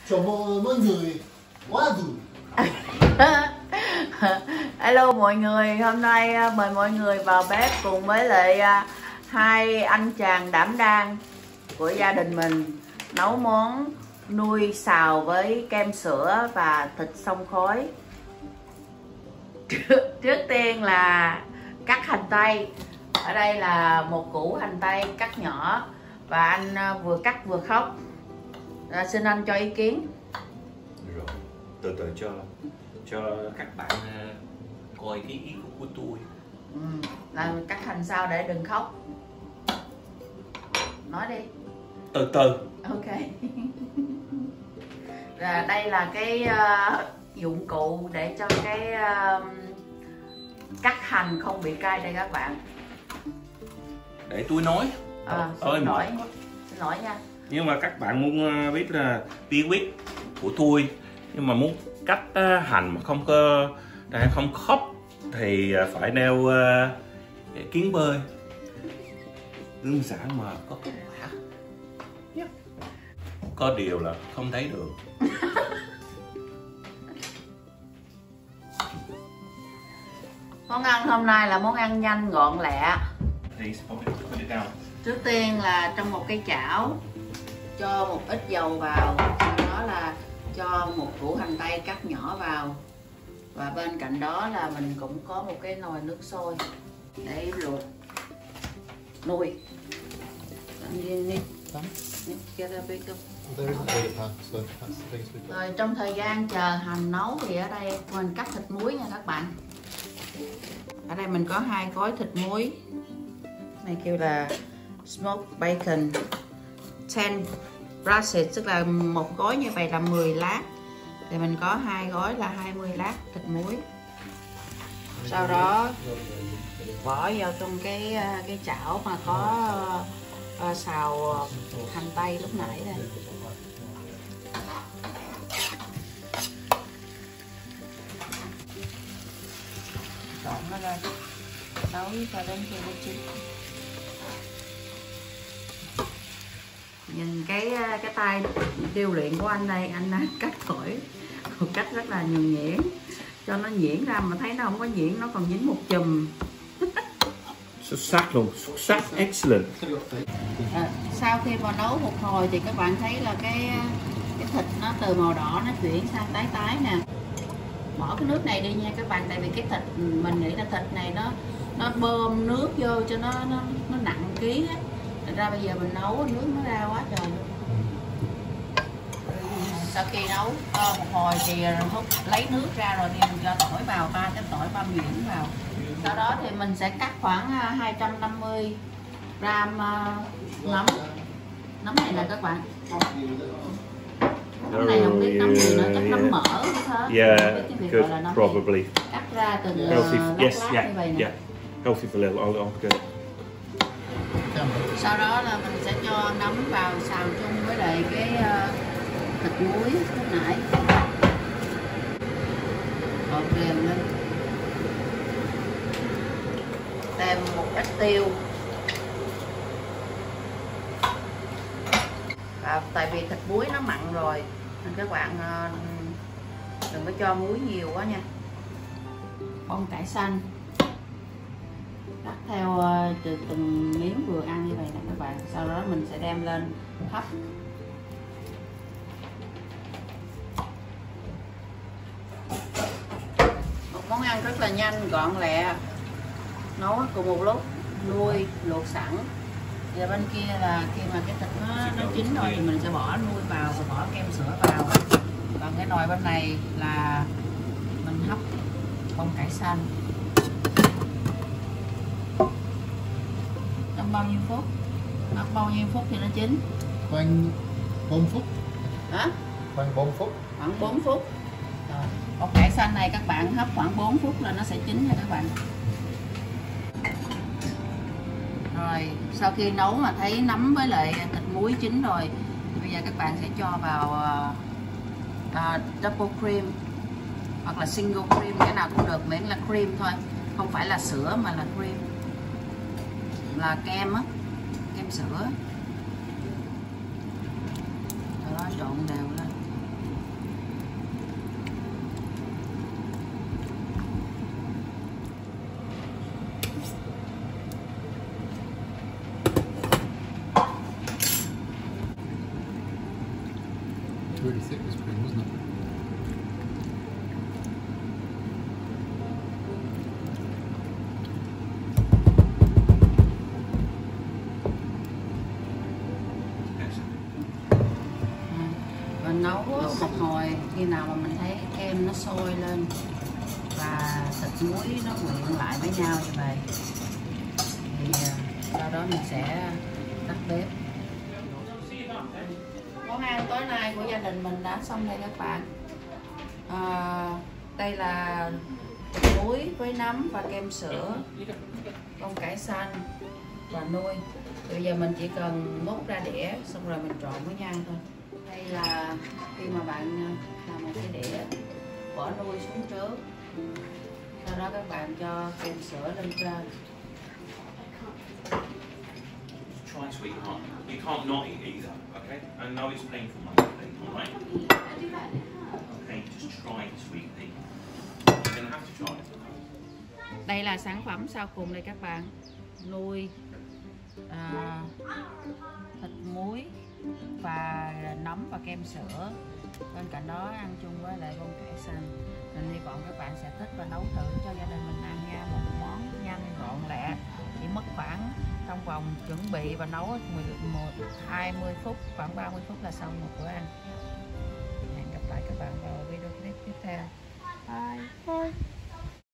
chào mọi người. Quá rồi. Hello mọi người, hôm nay mời mọi người vào bếp cùng với lại hai anh chàng đảm đang của gia đình mình nấu món nuôi xào với kem sữa và thịt xông khói. Trước tiên là cắt hành tây. Ở đây là một củ hành tây cắt nhỏ và anh vừa cắt vừa khóc. Xin anh cho ý kiến. Rồi, từ từ cho các bạn coi cái ý của tôi. Là cắt hành sao để đừng khóc. Nói đi. Từ từ. Ok. Và đây là cái dụng cụ để cho cái cắt hành không bị cay đây các bạn. Để tôi nói. Xin lỗi nha. Nhưng mà các bạn muốn biết là bí quyết của tôi, nhưng mà muốn cắt hành mà không khóc thì phải đeo kiến bơi đơn giản mà có kết quả. Có điều là không thấy được. Món ăn hôm nay là món ăn nhanh gọn lẹ. Trước tiên là trong một cái chảo cho một ít dầu vào, sau đó là cho một củ hành tây cắt nhỏ vào, và bên cạnh đó là mình cũng có một cái nồi nước sôi để luộc nuôi. Rồi trong thời gian chờ hành nấu thì ở đây mình cắt thịt muối nha các bạn. Ở đây mình có 2 gói thịt muối, này kêu là smoked bacon 10 brackets, tức là một gói như vậy là 10 lát, thì mình có 2 gói là 20 lát thịt muối. Sau đó bỏ vào trong cái chảo mà có xào hành tây lúc nãy đây. Trộn nó lên, nấu cho đến khi nó chín. Nhìn cái tay điêu luyện của anh đây, anh cắt tỏi một cách rất là nhuần nhuyễn, cho nó nhuyễn ra mà thấy nó không có nhuyễn, nó còn dính một chùm. Xuất sắc luôn, xuất sắc, excellent. Sau khi mà nấu một hồi thì các bạn thấy là cái thịt nó từ màu đỏ nó chuyển sang tái tái nè. Bỏ cái nước này đi nha các bạn, tại vì cái thịt mình nghĩ là thịt này nó bơm nước vô cho nó nặng ký á. Thật ra bây giờ mình nấu nước nó ra quá trời luôn. Sau khi nấu một hồi thì lấy nước ra rồi thì mình cho tỏi vào, 3 cái tỏi băm nhuyễn vào. Sau đó thì mình sẽ cắt khoảng 250 gram nấm. Nấm này là các bạn. Nấm này không biết nấm gì nữa, chắc nấm mỡ thôi. Yeah, good, probably. Cắt ra từng lát như vậy nè. Yeah, healthy for little, good. Sau đó là mình sẽ cho nấm vào xào chung với lại cái thịt muối lúc nãy. Ok lên. Thêm một ít tiêu. Và tại vì thịt muối nó mặn rồi nên các bạn đừng có cho muối nhiều quá nha. Bông cải xanh cắt theo từng miếng vừa ăn như vậy nè các bạn. Sau đó mình sẽ đem lên hấp. Một món ăn rất là nhanh gọn lẹ, nấu cùng một lúc, nuôi luộc sẵn. Và bên kia là khi mà cái thịt nó chín rồi thì mình sẽ bỏ nuôi vào và bỏ kem sữa vào. Còn cái nồi bên này là mình hấp bông cải xanh. Trong bao nhiêu phút? Hấp bao nhiêu phút thì nó chín? Khoảng 4 phút. Hả? Khoảng 4 phút. Khoảng 4 phút. Rồi. Bông cải xanh này các bạn hấp khoảng 4 phút là nó sẽ chín nha các bạn. Rồi sau khi nấu mà thấy nấm với lại thịt muối chín rồi thì bây giờ các bạn sẽ cho vào double cream hoặc là single cream, cái nào cũng được miễn là cream thôi, không phải là sữa mà là cream, là kem á, kem sữa. Sau đó trộn đều lên. really thick, this cream, isn't it? Và nấu á, một hồi khi nào mà mình thấy kem nó sôi lên và thịt muối nó quyện lại với nhau như vậy thì sau đó mình sẽ tắt bếp. Món ăn tối nay của gia đình mình đã xong đây các bạn. Đây là thịt muối với nấm và kem sữa, bông cải xanh và nuôi. Bây giờ mình chỉ cần múc ra đĩa xong rồi mình trộn với nhau thôi. Đây là khi mà bạn làm một cái đĩa, bỏ nuôi xuống trước, sau đó các bạn cho kem sữa lên trên. Try sweetheart. You can't not eat either, okay? I know it's painful, Monday, alright? Okay, just try it, sweetie. You're gonna have to try it. Đây là sản phẩm sau cùng đây các bạn. Nuôi, thịt muối và nấm và kem sữa. Bên cạnh đó ăn chung với lại bông cải xanh. Mình hy vọng các bạn sẽ thích và nấu thử cho gia đình mình ăn nha. Một món nhanh gọn lẹ, chỉ mất khoảng trong vòng chuẩn bị và nấu 20 phút, khoảng 30 phút là xong một bữa ăn. Hẹn gặp lại các bạn vào video clip tiếp theo. Bye.